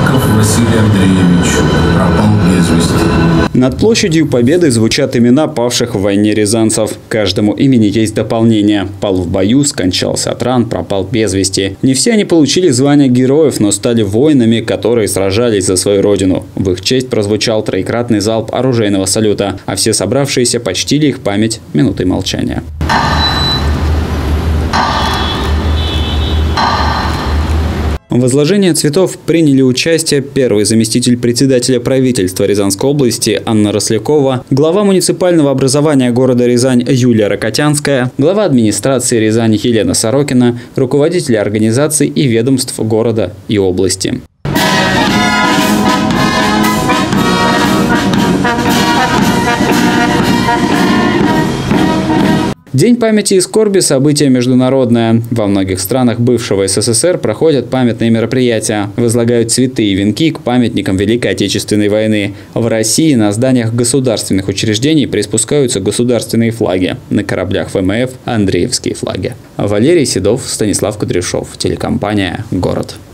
Марков Василий Андреевич пропал без вести. Над площадью Победы звучат имена павших в войне рязанцев. Каждому имени есть дополнение. Пал в бою, скончался от ран, пропал без вести. Не все они получили звание героев, но стали воинами, которые сражались за свою родину. В их честь прозвучал троекратный залп оружейного салюта, а все собравшиеся почтили их память минутой молчания. В возложении цветов приняли участие первый заместитель председателя правительства Рязанской области Анна Рослякова, глава муниципального образования города Рязань Юлия Рокотянская, глава администрации Рязани Елена Сорокина, руководители организаций и ведомств города и области. День памяти и скорби – событие международное. Во многих странах бывшего СССР проходят памятные мероприятия, возлагают цветы и венки к памятникам Великой Отечественной войны. В России на зданиях государственных учреждений приспускаются государственные флаги. На кораблях ВМФ – Андреевские флаги. Валерий Седов, Станислав Кудряшов, телекомпания «Город».